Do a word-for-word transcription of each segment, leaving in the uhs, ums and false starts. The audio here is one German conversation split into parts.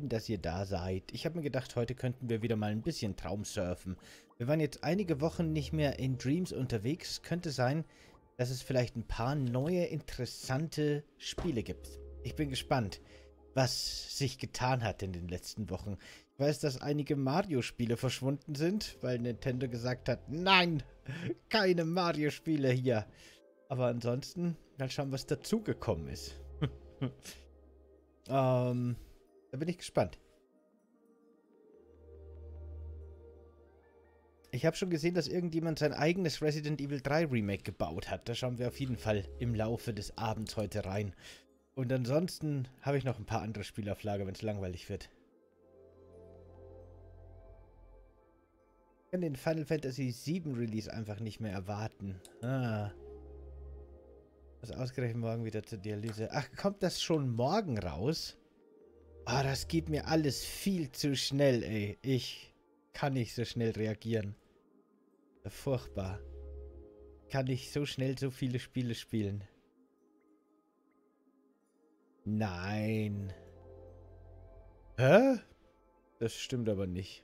schön, dass ihr da seid. Ich habe mir gedacht, heute könnten wir wieder mal ein bisschen Traumsurfen. Wir waren jetzt einige Wochen nicht mehr in Dreams unterwegs. Könnte sein, dass es vielleicht ein paar neue, interessante Spiele gibt. Ich bin gespannt, was sich getan hat in den letzten Wochen. Ich weiß, dass einige Mario-Spiele verschwunden sind, weil Nintendo gesagt hat, nein, keine Mario-Spiele hier. Aber ansonsten, mal schauen, was dazugekommen ist. ähm, da bin ich gespannt. Ich habe schon gesehen, dass irgendjemand sein eigenes Resident Evil drei Remake gebaut hat. Da schauen wir auf jeden Fall im Laufe des Abends heute rein. Und ansonsten habe ich noch ein paar andere Spiele auf Lager, wenn es langweilig wird. Ich kann den Final Fantasy sieben Release einfach nicht mehr erwarten. Ah. Was ausgerechnet morgen wieder zur Dialyse. Ach, kommt das schon morgen raus? Ah, oh, das geht mir alles viel zu schnell, ey. Ich kann nicht so schnell reagieren. Furchtbar. Kann ich so schnell so viele Spiele spielen? Nein. Hä? Das stimmt aber nicht.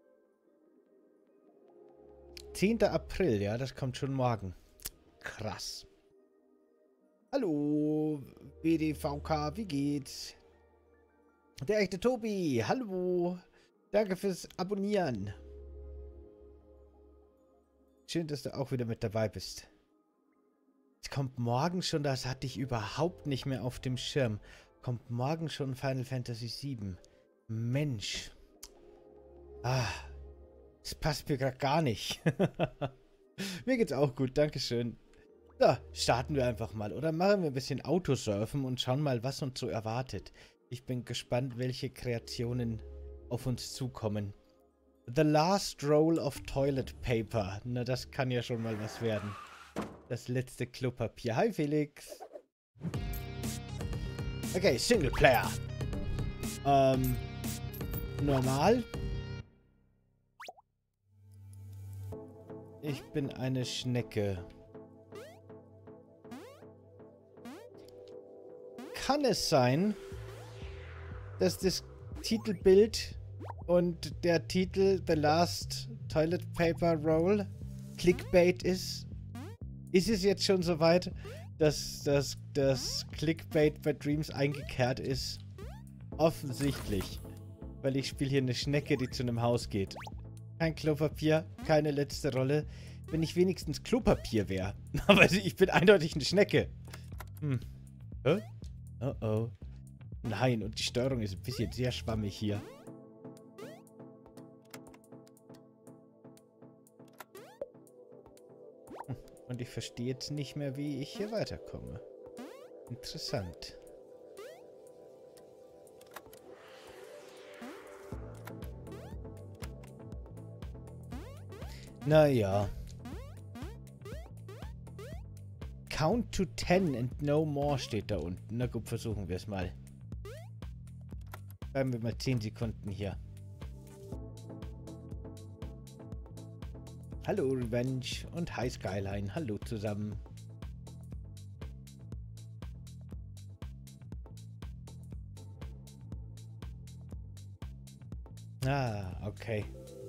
zehnter April, ja, das kommt schon morgen. Krass. Hallo, B D V K, wie geht's? Der echte Tobi, hallo. Danke fürs Abonnieren. Schön, dass du auch wieder mit dabei bist. Es kommt morgen schon, das hatte ich überhaupt nicht mehr auf dem Schirm. Kommt morgen schon Final Fantasy sieben. Mensch. Ah, das passt mir gerade gar nicht. Mir geht's auch gut, dankeschön. So, starten wir einfach mal. Oder machen wir ein bisschen Autosurfen und schauen mal, was uns so erwartet. Ich bin gespannt, welche Kreationen auf uns zukommen. The Last Roll of Toilet Paper. Na, das kann ja schon mal was werden. Das letzte Klopapier. Hi, Felix. Okay, Singleplayer. Ähm, normal. Ich bin eine Schnecke. Kann es sein, dass das Titelbild und der Titel The Last Toilet Paper Roll Clickbait ist? Ist es jetzt schon soweit, dass das, das Clickbait bei Dreams eingekehrt ist? Offensichtlich. Weil ich spiele hier eine Schnecke, die zu einem Haus geht. Kein Klopapier, keine letzte Rolle. Wenn ich wenigstens Klopapier wäre. Aber ich bin eindeutig eine Schnecke. Hm. Hä? Oh oh. Nein, und die Steuerung ist ein bisschen sehr schwammig hier. Und ich verstehe jetzt nicht mehr, wie ich hier weiterkomme. Interessant. Naja. Count to ten and no more steht da unten. Na gut, versuchen wir es mal. Bleiben wir mal zehn Sekunden hier. Hallo Revenge und Hi Skyline. Hallo zusammen. Ah, okay.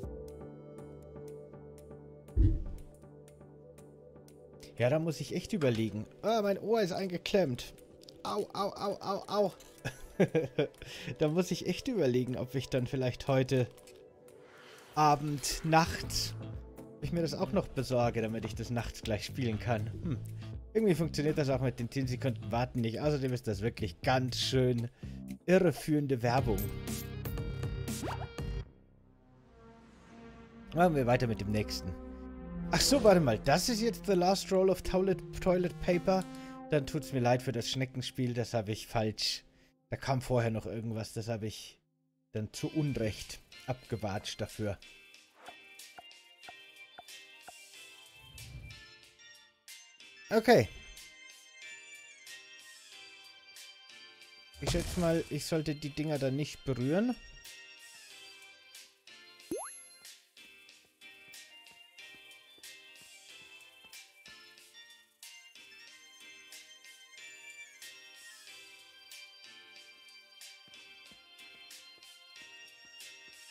Ja, da muss ich echt überlegen. Ah, mein Ohr ist eingeklemmt. Au, au, au, au, au. Da muss ich echt überlegen, ob ich dann vielleicht heute Abend, Nacht, ob ich mir das auch noch besorge, damit ich das nachts gleich spielen kann. Hm. Irgendwie funktioniert das auch mit den zehn Sekunden Warten nicht. Außerdem ist das wirklich ganz schön irreführende Werbung. Machen wir weiter mit dem nächsten. Ach so, warte mal. Das ist jetzt The Last Roll of Toilet, Toilet Paper. Dann tut es mir leid für das Schneckenspiel. Das habe ich falsch. Da kam vorher noch irgendwas. Das habe ich dann zu Unrecht abgewatscht dafür. Okay. Ich schätze mal, ich sollte die Dinger dann nicht berühren.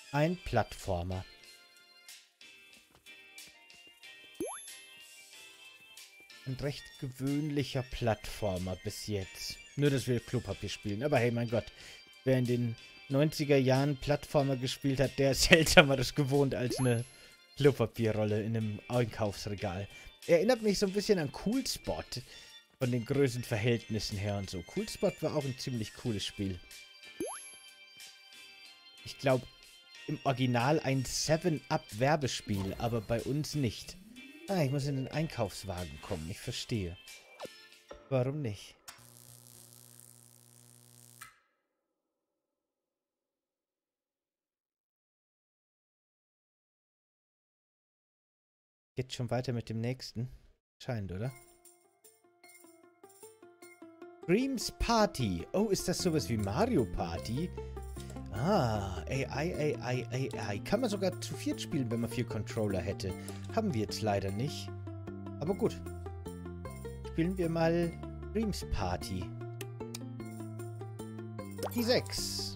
Ein Plattformer. Ein recht gewöhnlicher Plattformer bis jetzt. Nur, dass wir Klopapier spielen. Aber hey, mein Gott. Wer in den neunziger Jahren Plattformer gespielt hat, der ist seltsameres gewohnt als eine Klopapierrolle in einem Einkaufsregal. Erinnert mich so ein bisschen an Cool Spot. Von den Größenverhältnissen her und so. Cool Spot war auch ein ziemlich cooles Spiel. Ich glaube, im Original ein seven up Werbespiel, aber bei uns nicht. Ah, ich muss in den Einkaufswagen kommen. Ich verstehe. Warum nicht? Geht schon weiter mit dem nächsten. Scheint, oder? Dreams Party. Oh, ist das sowas wie Mario Party? Ah, A I, A I, A I. Kann man sogar zu viert spielen, wenn man vier Controller hätte. Haben wir jetzt leider nicht. Aber gut. Spielen wir mal Dreams Party. Die sechs.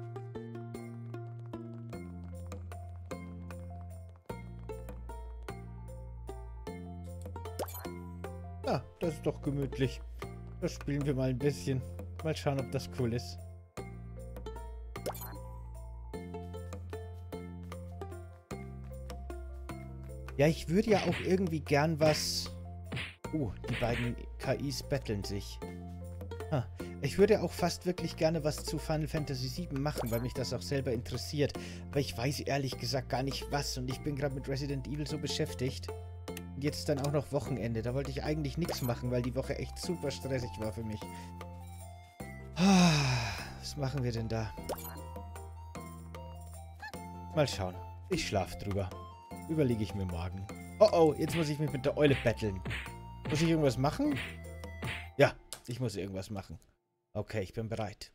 Ah, das ist doch gemütlich. Das spielen wir mal ein bisschen. Mal schauen, ob das cool ist. Ja, ich würde ja auch irgendwie gern was... Oh, die beiden K Is betteln sich. Ah, ich würde auch fast wirklich gerne was zu Final Fantasy sieben machen, weil mich das auch selber interessiert. Aber ich weiß ehrlich gesagt gar nicht was und ich bin gerade mit Resident Evil so beschäftigt. Und jetzt dann auch noch Wochenende. Da wollte ich eigentlich nichts machen, weil die Woche echt super stressig war für mich. Ah, was machen wir denn da? Mal schauen. Ich schlafe drüber. Überlege ich mir morgen. Oh oh, jetzt muss ich mich mit der Eule betteln. Muss ich irgendwas machen? Ja, ich muss irgendwas machen. Okay, ich bin bereit.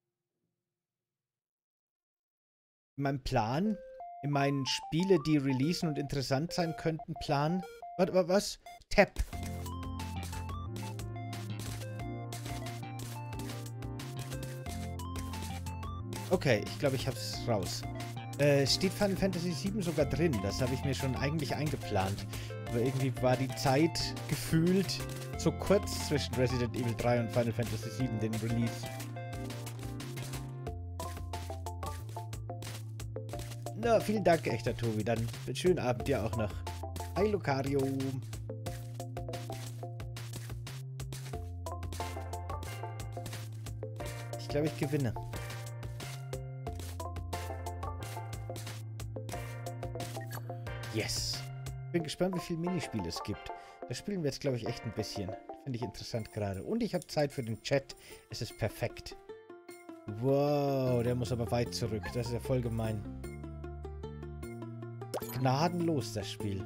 In meinem Plan, in meinen Spiele, die releasen und interessant sein könnten, Plan... Warte, was? was? Tab. Okay, ich glaube, ich habe es raus. Äh, steht Final Fantasy sieben sogar drin. Das habe ich mir schon eigentlich eingeplant. Aber irgendwie war die Zeit gefühlt so kurz zwischen Resident Evil drei und Final Fantasy sieben, den Release. Na, vielen Dank, echter Tobi. Dann einen schönen Abend dir auch noch. Hi, Lucario. Ich glaube, ich gewinne. Yes. Bin gespannt, wie viele Minispiele es gibt. Da spielen wir jetzt, glaube ich, echt ein bisschen. Finde ich interessant gerade. Und ich habe Zeit für den Chat. Es ist perfekt. Wow, der muss aber weit zurück. Das ist ja voll gemein. Gnadenlos, das Spiel.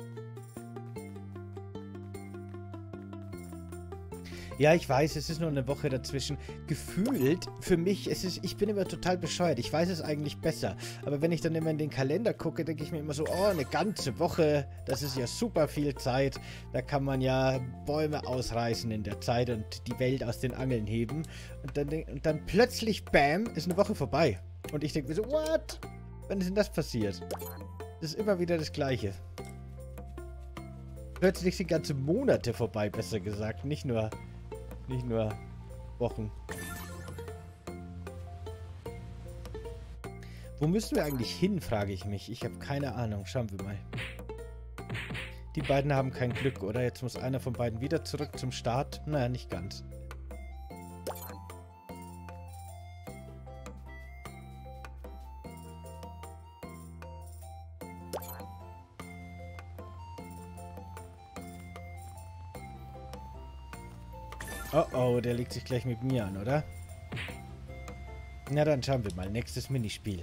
Ja, ich weiß, es ist nur eine Woche dazwischen. Gefühlt, für mich, es ist, ich bin immer total bescheuert. Ich weiß es eigentlich besser. Aber wenn ich dann immer in den Kalender gucke, denke ich mir immer so, oh, eine ganze Woche, das ist ja super viel Zeit. Da kann man ja Bäume ausreißen in der Zeit und die Welt aus den Angeln heben. Und dann, und dann plötzlich, bam, ist eine Woche vorbei. Und ich denke mir so, what? Wann ist denn das passiert? Das ist immer wieder das Gleiche. Plötzlich sind ganze Monate vorbei, besser gesagt. Nicht nur... Nicht nur Wochen. Wo müssen wir eigentlich hin, frage ich mich. Ich habe keine Ahnung. Schauen wir mal. Die beiden haben kein Glück, oder? Jetzt muss einer von beiden wieder zurück zum Start. Naja, nicht ganz. Oh oh, der legt sich gleich mit mir an, oder? Na dann schauen wir mal. Nächstes Minispiel.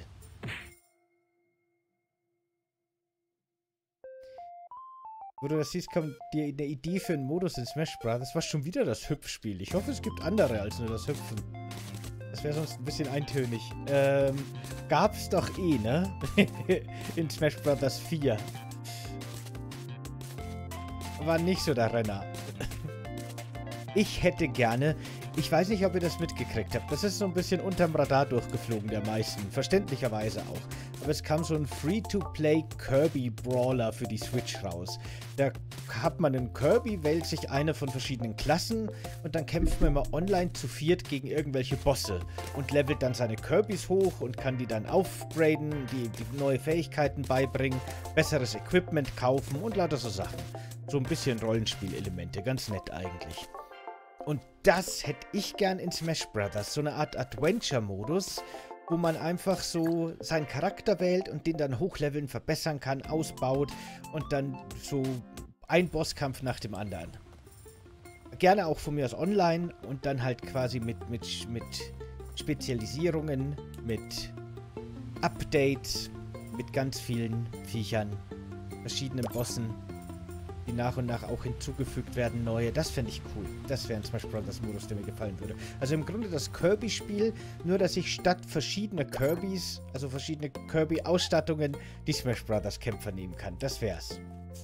Wo du das siehst, kommt dir eine Idee für einen Modus in Smash Bros. Das war schon wieder das Hüpfspiel. Ich hoffe, es gibt andere als nur das Hüpfen. Das wäre sonst ein bisschen eintönig. Ähm, gab's doch eh, ne? In Smash Bros. vier. War nicht so der Renner. Ich hätte gerne, ich weiß nicht, ob ihr das mitgekriegt habt, das ist so ein bisschen unterm Radar durchgeflogen der meisten, verständlicherweise auch. Aber es kam so ein Free-to-Play Kirby-Brawler für die Switch raus. Da hat man einen Kirby, wählt sich eine von verschiedenen Klassen und dann kämpft man immer online zu viert gegen irgendwelche Bosse und levelt dann seine Kirbys hoch und kann die dann aufgraden, die, die neue Fähigkeiten beibringen, besseres Equipment kaufen und lauter so Sachen. So ein bisschen Rollenspielelemente, ganz nett eigentlich. Und das hätte ich gern in Smash Brothers. So eine Art Adventure-Modus, wo man einfach so seinen Charakter wählt und den dann hochleveln, verbessern kann, ausbaut und dann so ein Bosskampf nach dem anderen. Gerne auch von mir aus online und dann halt quasi mit, mit, mit Spezialisierungen, mit Updates, mit ganz vielen Viechern, verschiedenen Bossen, die nach und nach auch hinzugefügt werden, neue. Das fände ich cool. Das wäre ein Smash Brothers Modus, der mir gefallen würde. Also im Grunde das Kirby-Spiel, nur dass ich statt verschiedener Kirbys, also verschiedene Kirby-Ausstattungen, die Smash Brothers Kämpfer nehmen kann. Das wär's.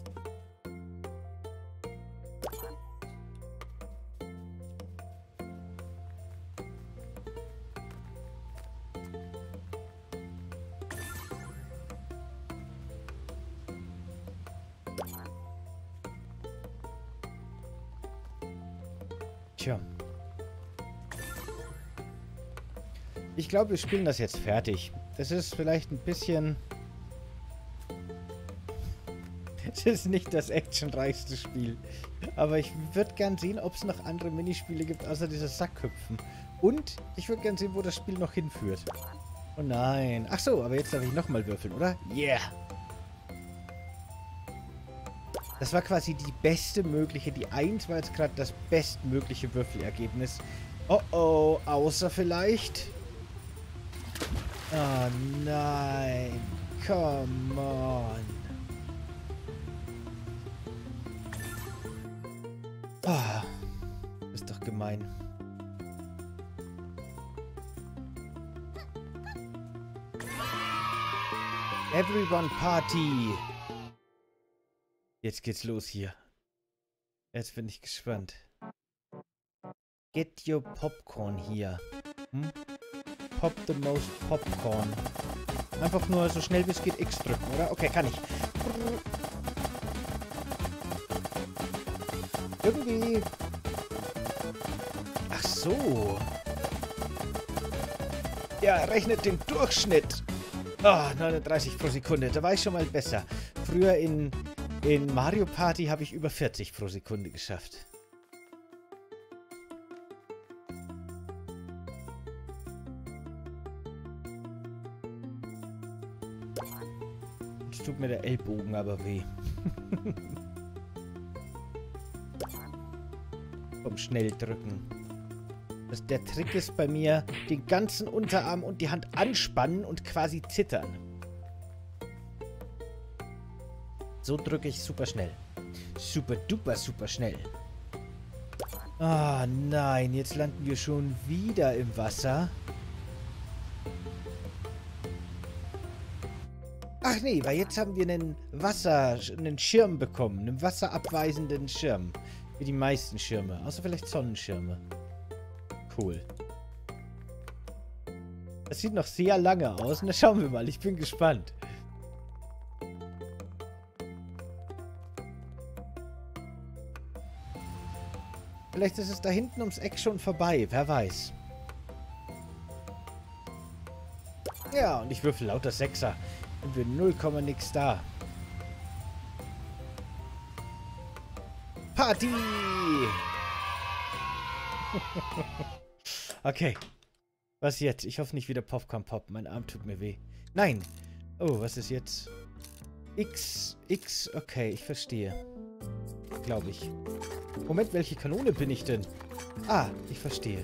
Tja. Ich glaube, wir spielen das jetzt fertig. Das ist vielleicht ein bisschen... Es ist nicht das actionreichste Spiel. Aber ich würde gern sehen, ob es noch andere Minispiele gibt, außer dieses Sackhüpfen. Und ich würde gern sehen, wo das Spiel noch hinführt. Oh nein. Ach so, aber jetzt darf ich nochmal würfeln, oder? Yeah! Das war quasi die beste mögliche, die eins war jetzt gerade das bestmögliche Würfelergebnis. Oh oh, außer vielleicht... Oh nein, come on. Ah, ist doch gemein. Everyone Party. Jetzt geht's los hier. Jetzt bin ich gespannt. Get your popcorn hier. Hm? Pop the most popcorn. Einfach nur so schnell wie es geht X drücken, oder? Okay, kann ich. Irgendwie... Ach so. Ja, rechnet den Durchschnitt. Ah, oh, neununddreißig pro Sekunde. Da war ich schon mal besser. Früher in... In Mario Party habe ich über vierzig pro Sekunde geschafft. Jetzt tut mir der Ellbogen aber weh. Vom schnell drücken. Das, der Trick ist bei mir, den ganzen Unterarm und die Hand anspannen und quasi zittern. So drücke ich super schnell. Super duper super schnell. Ah, nein. Jetzt landen wir schon wieder im Wasser. Ach nee, weil jetzt haben wir einen Wasser... einen Schirm bekommen. Einen wasserabweisenden Schirm. Wie die meisten Schirme. Außer vielleicht Sonnenschirme. Cool. Das sieht noch sehr lange aus. Na, schauen wir mal. Ich bin gespannt. Vielleicht ist es da hinten ums Eck schon vorbei. Wer weiß. Ja, und ich würfel lauter Sechser. Und wir null, nix da. Party! Okay. Was jetzt? Ich hoffe nicht wieder Popcorn Pop. Mein Arm tut mir weh. Nein. Oh, was ist jetzt? X. X. Okay, ich verstehe. Glaube ich. Moment, welche Kanone bin ich denn? Ah, ich verstehe.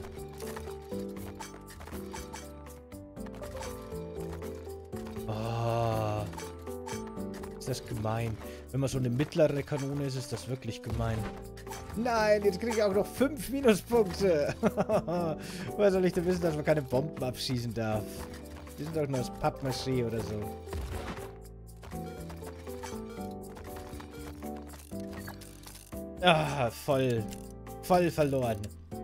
Oh. Ist das gemein. Wenn man so eine mittlere Kanone ist, ist das wirklich gemein. Nein, jetzt kriege ich auch noch fünf Minuspunkte. Woher soll ich denn wissen, dass man keine Bomben abschießen darf? Die sind doch nur aus Pappmaché oder so. Ah, voll, Voll verloren.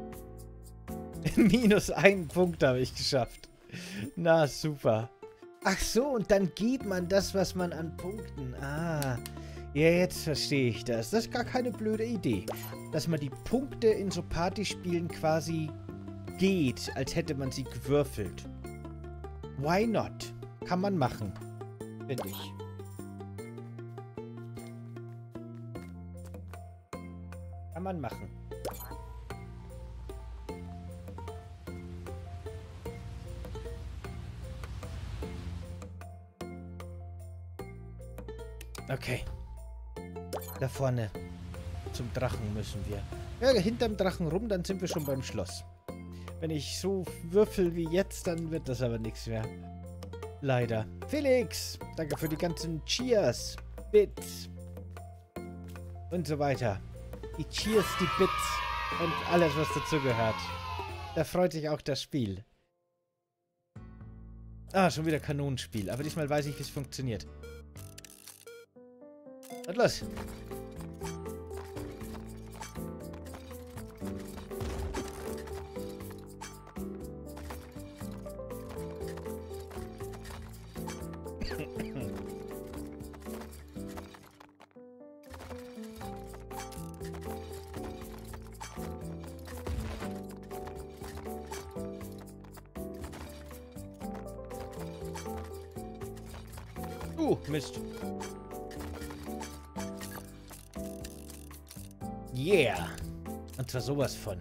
Minus einen Punkt habe ich geschafft. Na, super. Ach so, und dann gibt man das, was man an Punkten... Ah, ja, jetzt verstehe ich das. Das ist gar keine blöde Idee. Dass man die Punkte in so Partyspielen quasi geht, als hätte man sie gewürfelt. Why not? Kann man machen. Finde ich. Kann man machen. Okay. Da vorne. Zum Drachen müssen wir. Ja, hinterm Drachen rum, dann sind wir schon beim Schloss. Wenn ich so würfel wie jetzt, dann wird das aber nichts mehr. Leider. Felix! Danke für die ganzen Cheers, Bits und so weiter. Die Cheers, die Bits und alles, was dazu gehört. Da freut sich auch das Spiel. Ah, schon wieder Kanonenspiel. Aber diesmal weiß ich, wie es funktioniert. Und los! Uh, Mist. Yeah. Und zwar sowas von.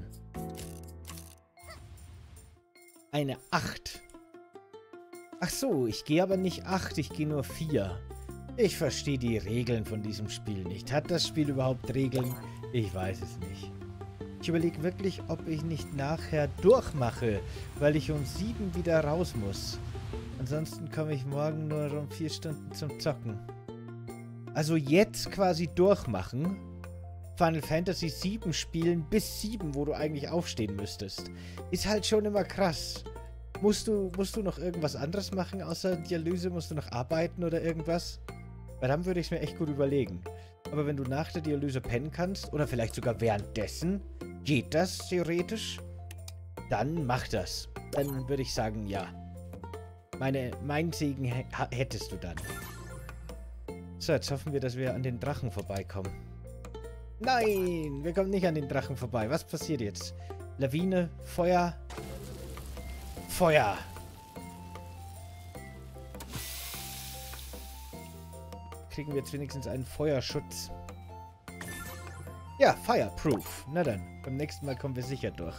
Eine acht. Ach so, ich gehe aber nicht acht, ich gehe nur vier. Ich verstehe die Regeln von diesem Spiel nicht. Hat das Spiel überhaupt Regeln? Ich weiß es nicht. Ich überlege wirklich, ob ich nicht nachher durchmache, weil ich um sieben wieder raus muss. Ansonsten komme ich morgen nur um vier Stunden zum Zocken. Also jetzt quasi durchmachen. Final Fantasy sieben spielen bis sieben, wo du eigentlich aufstehen müsstest. Ist halt schon immer krass. Musst du, musst du noch irgendwas anderes machen außer Dialyse? Musst du noch arbeiten oder irgendwas? Weil dann würde ich es mir echt gut überlegen. Aber wenn du nach der Dialyse pennen kannst, oder vielleicht sogar währenddessen, geht das theoretisch? Dann mach das. Dann würde ich sagen, ja. Meine, mein Segen hättest du dann. So, jetzt hoffen wir, dass wir an den Drachen vorbeikommen. Nein, wir kommen nicht an den Drachen vorbei. Was passiert jetzt? Lawine, Feuer. Feuer. Kriegen wir jetzt wenigstens einen Feuerschutz. Ja, Fireproof. Na dann, beim nächsten Mal kommen wir sicher durch.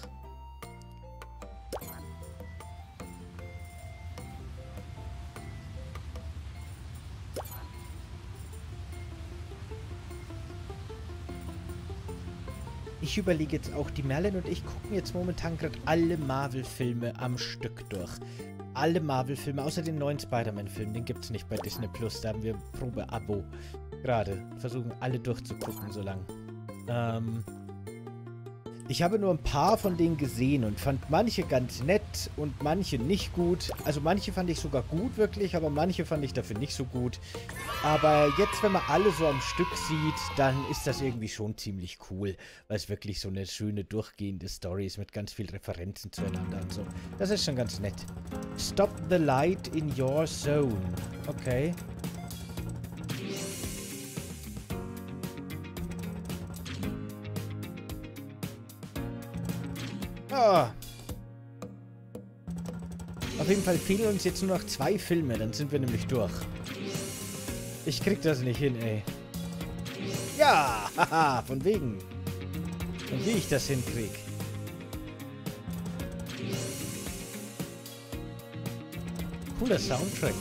Ich überlege jetzt auch, die Merlin und ich gucken jetzt momentan gerade alle Marvel-Filme am Stück durch. Alle Marvel-Filme, außer den neuen Spider-Man-Film, den gibt es nicht bei Disney Plus, da haben wir Probe-Abo gerade. Versuchen alle durchzugucken so lang. Ähm, ich habe nur ein paar von denen gesehen und fand manche ganz nett und manche nicht gut. Also manche fand ich sogar gut wirklich, aber manche fand ich dafür nicht so gut. Aber jetzt, wenn man alle so am Stück sieht, dann ist das irgendwie schon ziemlich cool, weil es wirklich so eine schöne, durchgehende Story ist mit ganz vielen Referenzen zueinander und so. Das ist schon ganz nett. Stop the light in your zone. Okay. Ah. Auf jeden Fall fehlen uns jetzt nur noch zwei Filme, dann sind wir nämlich durch. Ich krieg das nicht hin, ey. Ja, haha, von wegen. Und wie ich das hinkrieg. Cooler Soundtrack.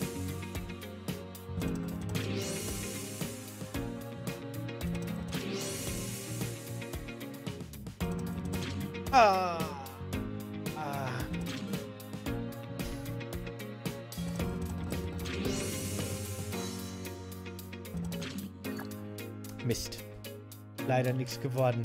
Ah. Ah. Mist. Leider nichts geworden.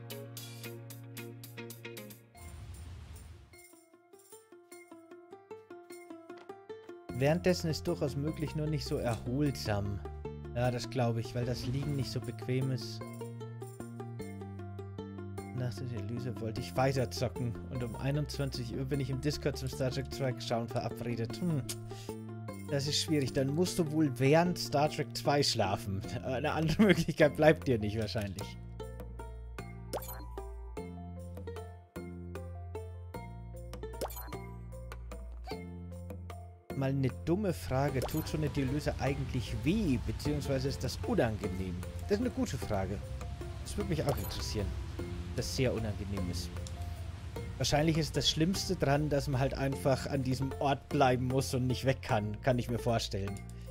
Währenddessen ist durchaus möglich, nur nicht so erholsam. Ja, das glaube ich, weil das Liegen nicht so bequem ist. Nach Master Deluxe wollte ich weiter zocken. Und um einundzwanzig Uhr bin ich im Discord zum Star Trek zwei schauen verabredet. Hm. Das ist schwierig. Dann musst du wohl während Star Trek zwei schlafen. Eine andere Möglichkeit bleibt dir nicht wahrscheinlich. Mal eine dumme Frage. Tut so eine Deluxe eigentlich weh? Beziehungsweise ist das unangenehm? Das ist eine gute Frage. Das würde mich auch interessieren. Das sehr unangenehm ist. Wahrscheinlich ist das Schlimmste dran, dass man halt einfach an diesem Ort bleiben muss und nicht weg kann. Kann ich mir vorstellen.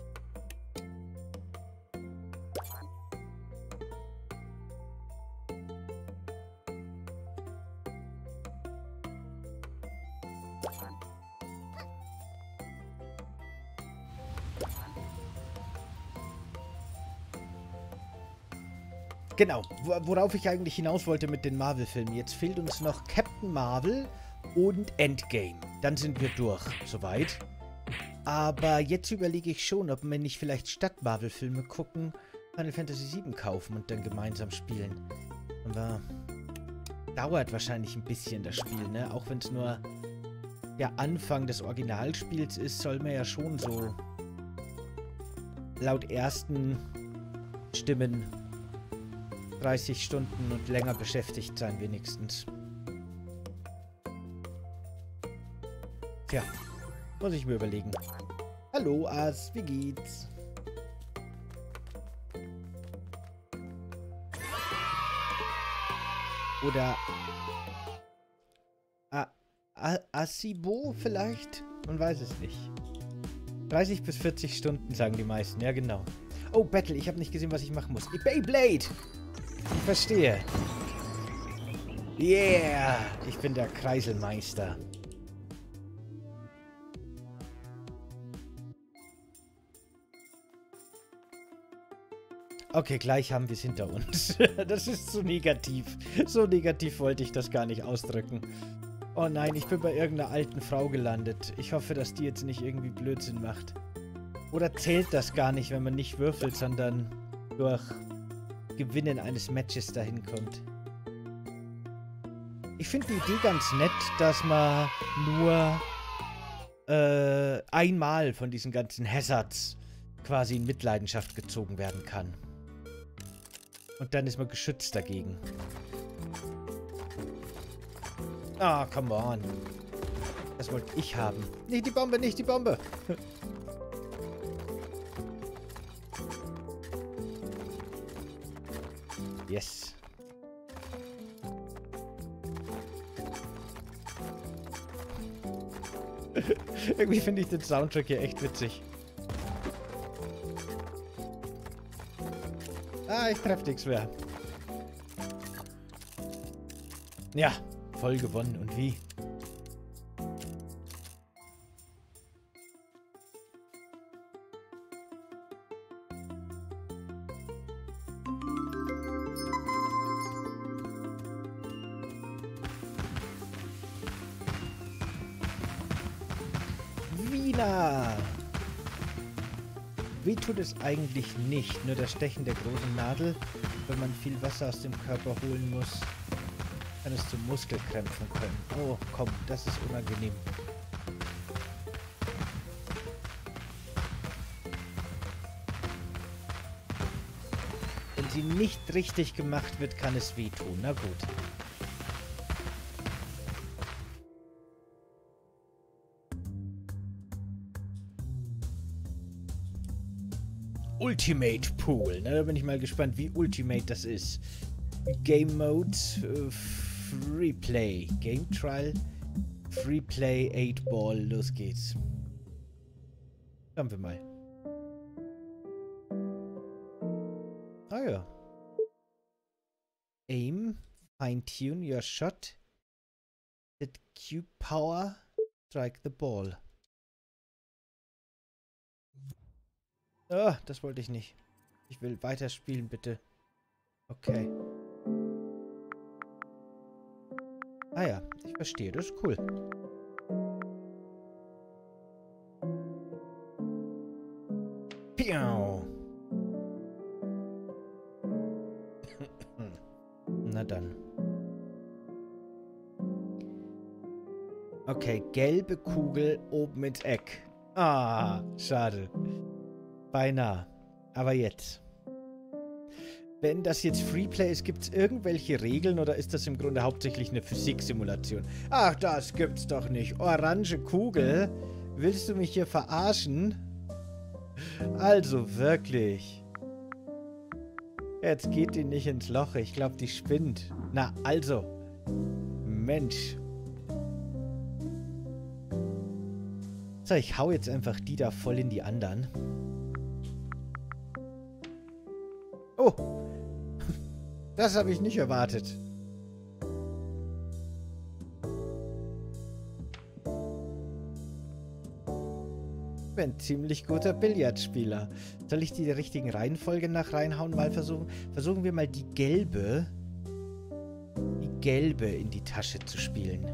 Genau, worauf ich eigentlich hinaus wollte mit den Marvel-Filmen. Jetzt fehlt uns noch Captain Marvel und Endgame. Dann sind wir durch, soweit. Aber jetzt überlege ich schon, ob wir nicht vielleicht statt Marvel-Filme gucken, Final Fantasy sieben kaufen und dann gemeinsam spielen. Aber dauert wahrscheinlich ein bisschen das Spiel, ne? Auch wenn es nur der Anfang des Originalspiels ist, soll man ja schon so laut ersten Stimmen dreißig Stunden und länger beschäftigt sein, wenigstens. Tja, muss ich mir überlegen. Hallo, As, wie geht's? Oder A A Asibo vielleicht? Man weiß es nicht. dreißig bis vierzig Stunden, sagen die meisten. Ja, genau. Oh, Battle, ich habe nicht gesehen, was ich machen muss. Beyblade! Ich verstehe. Yeah! Ich bin der Kreiselmeister. Okay, gleich haben wir es hinter uns. Das ist zu negativ. So negativ wollte ich das gar nicht ausdrücken. Oh nein, ich bin bei irgendeiner alten Frau gelandet. Ich hoffe, dass die jetzt nicht irgendwie Blödsinn macht. Oder zählt das gar nicht, wenn man nicht würfelt, sondern durch Gewinnen eines Matches dahin kommt. Ich finde die Idee ganz nett, dass man nur äh, einmal von diesen ganzen Hazards quasi in Mitleidenschaft gezogen werden kann. Und dann ist man geschützt dagegen. Ah, oh, come on. Das wollte ich haben. Nicht die Bombe, nicht die Bombe. Yes. Irgendwie finde ich den Soundtrack hier echt witzig. Ah, ich treffe nichts mehr. Ja, voll gewonnen. Und wie? Wiener! Weh tut es eigentlich nicht, nur das Stechen der großen Nadel. Wenn man viel Wasser aus dem Körper holen muss, kann es zu Muskelkrämpfen kommen. Oh, komm, das ist unangenehm. Wenn sie nicht richtig gemacht wird, kann es wehtun. Na gut. Ultimate Pool. Na, da bin ich mal gespannt, wie Ultimate das ist. Game Mode, äh, Free Play. Game Trial, Free Play, eight Ball. Los geht's. Schauen wir mal. Ah ja. Aim, fine-tune your shot. Set cube power, strike the ball. Ah, das wollte ich nicht. Ich will weiterspielen, bitte. Okay. Ah ja, ich verstehe. Das ist cool. Piau. Na dann. Okay, gelbe Kugel oben ins Eck. Ah, schade. Beinahe. Aber jetzt. Wenn das jetzt Freeplay ist, gibt es irgendwelche Regeln oder ist das im Grunde hauptsächlich eine Physiksimulation? Ach, das gibt's doch nicht. Orange Kugel? Willst du mich hier verarschen? Also wirklich. Jetzt geht die nicht ins Loch. Ich glaube, die spinnt. Na, also. Mensch. So, ich hau jetzt einfach die da voll in die anderen. Oh. Das habe ich nicht erwartet. Ich bin ein ziemlich guter Billardspieler. Soll ich die richtigen Reihenfolge nach reinhauen? Mal versuchen. Versuchen wir mal die gelbe. Die gelbe in die Tasche zu spielen.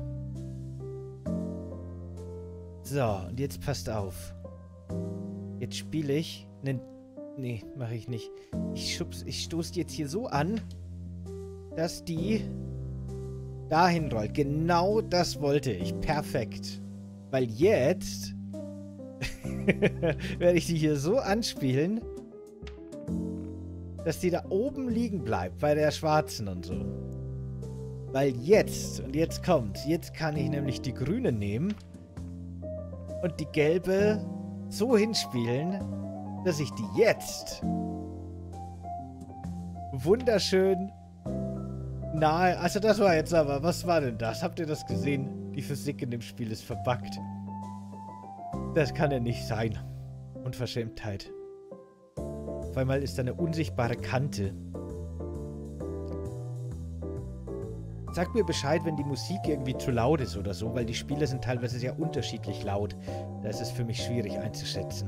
So, und jetzt passt auf. Jetzt spiele ich einen... Nee, mache ich nicht. Ich schubs, ich stoße jetzt hier so an, dass die dahin rollt. Genau das wollte ich. Perfekt. Weil jetzt werde ich die hier so anspielen, dass die da oben liegen bleibt, bei der schwarzen und so. Weil jetzt, und jetzt kommt, jetzt kann ich nämlich die grüne nehmen und die gelbe so hinspielen, dass ich die jetzt wunderschön nahe... Also das war jetzt aber... Was war denn das? Habt ihr das gesehen? Die Physik in dem Spiel ist verbuggt. Das kann ja nicht sein. Unverschämtheit. Auf einmal ist da eine unsichtbare Kante. Sagt mir Bescheid, wenn die Musik irgendwie zu laut ist oder so, weil die Spiele sind teilweise sehr unterschiedlich laut. Da ist es für mich schwierig einzuschätzen.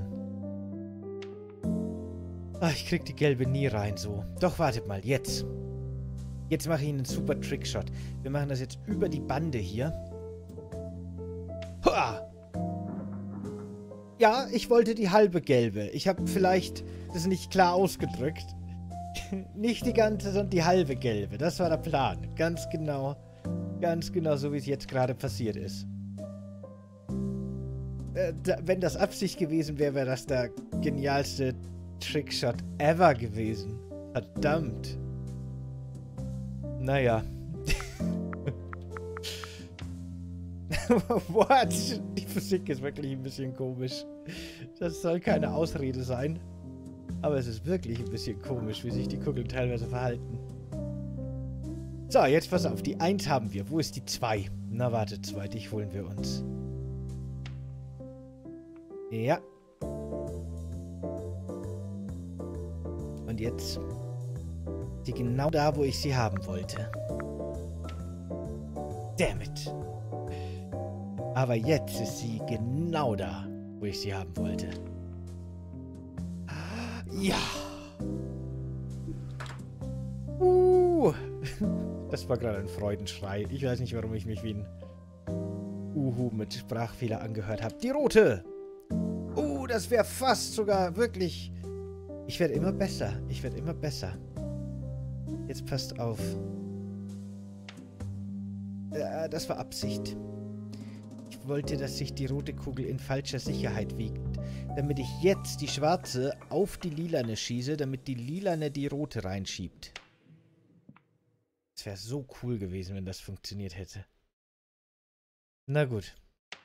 Ach, ich krieg die gelbe nie rein, so. Doch, wartet mal, jetzt. Jetzt mache ich einen super Trickshot. Wir machen das jetzt über die Bande hier. Hua! Ja, ich wollte die halbe gelbe. Ich habe vielleicht das nicht klar ausgedrückt. Nicht die ganze, sondern die halbe gelbe. Das war der Plan. Ganz genau. Ganz genau so, wie es jetzt gerade passiert ist. Äh, da, wenn das Absicht gewesen wäre, wäre das der genialste Trickshot ever gewesen. Verdammt. Naja. What? Die Physik ist wirklich ein bisschen komisch. Das soll keine Ausrede sein. Aber es ist wirklich ein bisschen komisch, wie sich die Kugeln teilweise verhalten. So, jetzt pass auf. Die eins haben wir. Wo ist die zwei? Na, warte, zwei. Die holen wir uns. Ja. Und jetzt die genau da, wo ich sie haben wollte. Damn it. Aber jetzt ist sie genau da, wo ich sie haben wollte. Ja. Uh. Das war gerade ein Freudenschrei. Ich weiß nicht, warum ich mich wie ein Uhu mit Sprachfehler angehört habe. Die rote. Uh, das wäre fast sogar wirklich... Ich werde immer besser. Ich werde immer besser. Jetzt passt auf. Äh, das war Absicht. Ich wollte, dass sich die rote Kugel in falscher Sicherheit wiegt. Damit ich jetzt die schwarze auf die lilane schieße, damit die lilane die rote reinschiebt. Es wäre so cool gewesen, wenn das funktioniert hätte. Na gut.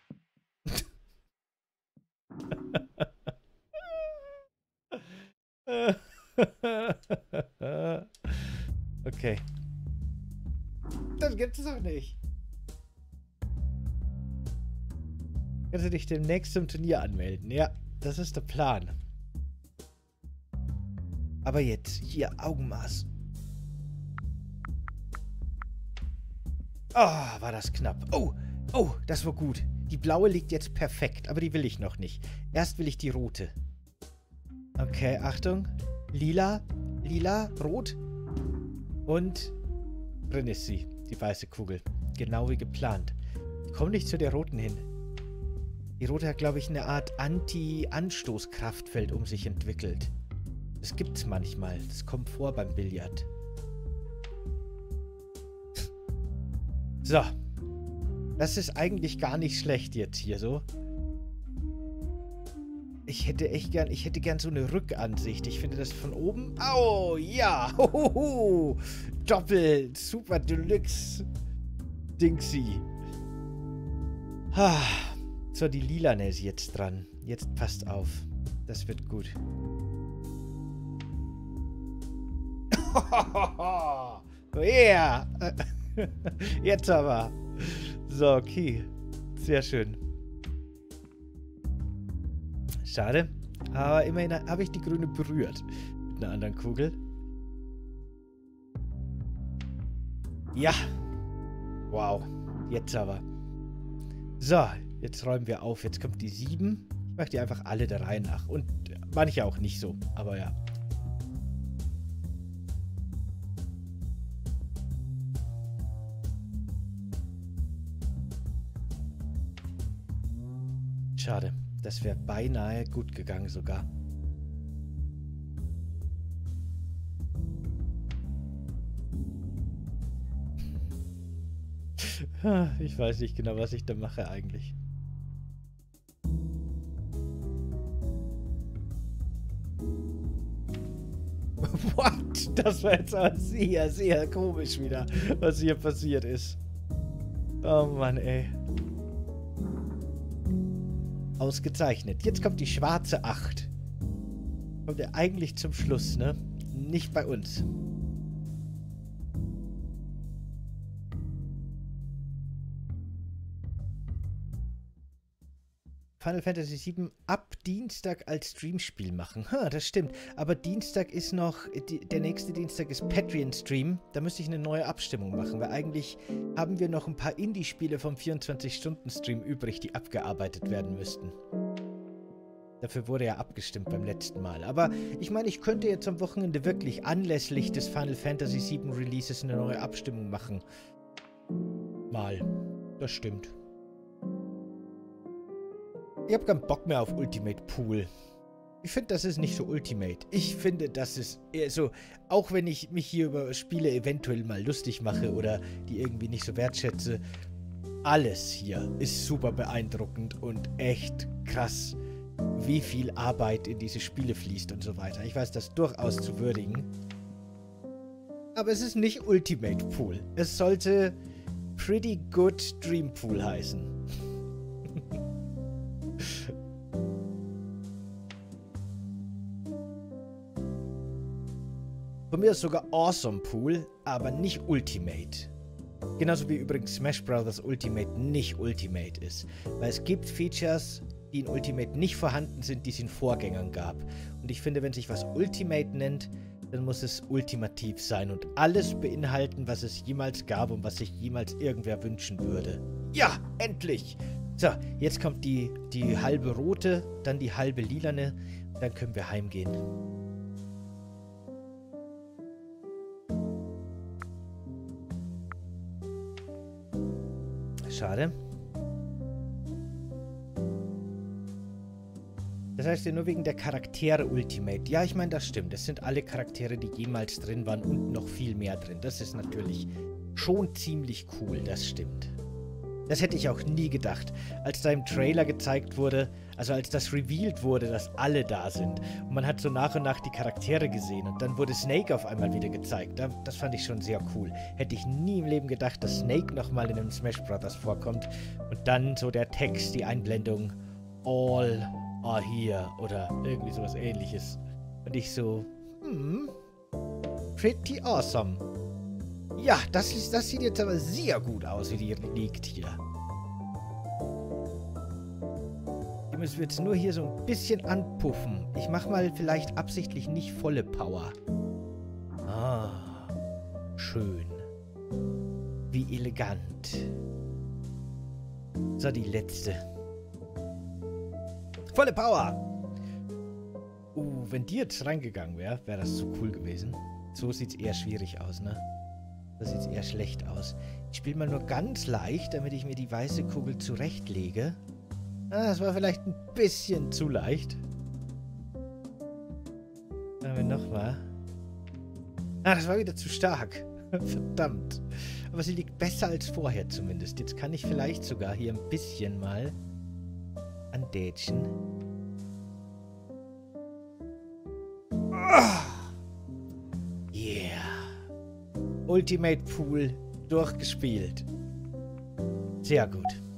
Okay. Das gibt es doch nicht. Kannst du dich demnächst zum Turnier anmelden? Ja, das ist der Plan. Aber jetzt, hier, Augenmaß. Oh, war das knapp. Oh, oh, das war gut. Die blaue liegt jetzt perfekt, aber die will ich noch nicht. Erst will ich die rote. Okay, Achtung. Lila, lila, rot. Und drin ist sie, die weiße Kugel. Genau wie geplant. Ich komme nicht zu der roten hin. Die rote hat, glaube ich, eine Art Anti-Anstoßkraftfeld um sich entwickelt. Das gibt's manchmal. Das kommt vor beim Billard. So. Das ist eigentlich gar nicht schlecht jetzt hier so. Ich hätte echt gern, ich hätte gern so eine Rückansicht. Ich finde das von oben... Au, ja! Hohoho. Doppel, super Deluxe Dingsy. Ah, so, die Lilane ist jetzt dran. Jetzt passt auf. Das wird gut. Yeah! Jetzt aber. So, okay. Sehr schön. Schade. Aber immerhin habe ich die grüne berührt. Mit einer anderen Kugel. Ja. Wow. Jetzt aber. So, jetzt räumen wir auf. Jetzt kommt die sieben. Ich mache die einfach alle der Reihe nach. Und manche auch nicht so. Aber ja. Schade. Das wäre beinahe gut gegangen sogar. Ich weiß nicht genau, was ich da mache eigentlich. What? Das war jetzt aber sehr, sehr komisch wieder, was hier passiert ist. Oh Mann, ey. Ausgezeichnet. Jetzt kommt die schwarze acht. Kommt ja eigentlich zum Schluss, ne? Nicht bei uns. Final Fantasy sieben ab Dienstag als Streamspiel machen. Ha, das stimmt. Aber Dienstag ist noch, die, der nächste Dienstag ist Patreon-Stream. Da müsste ich eine neue Abstimmung machen, weil eigentlich haben wir noch ein paar Indie-Spiele vom vierundzwanzig-Stunden-Stream übrig, die abgearbeitet werden müssten. Dafür wurde ja abgestimmt beim letzten Mal. Aber ich meine, ich könnte jetzt am Wochenende wirklich anlässlich des Final Fantasy sieben Releases eine neue Abstimmung machen. Mal. Das stimmt. Ich habe keinen Bock mehr auf Ultimate Pool. Ich finde, das ist nicht so Ultimate. Ich finde, das ist eher so, auch wenn ich mich hier über Spiele eventuell mal lustig mache oder die irgendwie nicht so wertschätze, alles hier ist super beeindruckend und echt krass, wie viel Arbeit in diese Spiele fließt und so weiter. Ich weiß das durchaus zu würdigen. Aber es ist nicht Ultimate Pool. Es sollte Pretty Good Dream Pool heißen. Von mir ist sogar Awesome Pool, aber nicht Ultimate. Genauso wie übrigens Smash Bros. Ultimate nicht Ultimate ist. Weil es gibt Features, die in Ultimate nicht vorhanden sind, die es in Vorgängern gab. Und ich finde, wenn sich was Ultimate nennt, dann muss es ultimativ sein und alles beinhalten, was es jemals gab und was sich jemals irgendwer wünschen würde. Ja, endlich! So, jetzt kommt die, die halbe rote, dann die halbe lilane, dann können wir heimgehen. Schade. Das heißt ja nur wegen der Charaktere Ultimate. Ja, ich meine, das stimmt. Das sind alle Charaktere, die jemals drin waren und noch viel mehr drin. Das ist natürlich schon ziemlich cool, das stimmt. Das hätte ich auch nie gedacht. Als da im Trailer gezeigt wurde, also als das revealed wurde, dass alle da sind. Und man hat so nach und nach die Charaktere gesehen. Und dann wurde Snake auf einmal wieder gezeigt. Das fand ich schon sehr cool. Hätte ich nie im Leben gedacht, dass Snake nochmal in einem Smash Bros. Vorkommt. Und dann so der Text, die Einblendung. All are here. Oder irgendwie sowas ähnliches. Und ich so, hm, pretty awesome. Ja, das, ist, das sieht jetzt aber sehr gut aus, wie die liegt hier. Die müssen wir jetzt nur hier so ein bisschen anpuffen. Ich mache mal vielleicht absichtlich nicht volle Power. Ah, schön. Wie elegant. So, die letzte. Volle Power! Uh, wenn die jetzt reingegangen wäre, wäre das so cool gewesen. So sieht es eher schwierig aus, ne? Das sieht eher schlecht aus. Ich spiele mal nur ganz leicht, damit ich mir die weiße Kugel zurechtlege. Ah, das war vielleicht ein bisschen zu leicht. Machen wir nochmal. Ah, das war wieder zu stark. Verdammt. Aber sie liegt besser als vorher zumindest. Jetzt kann ich vielleicht sogar hier ein bisschen mal andätschen. Yeah. Ultimate Pool durchgespielt. Sehr gut.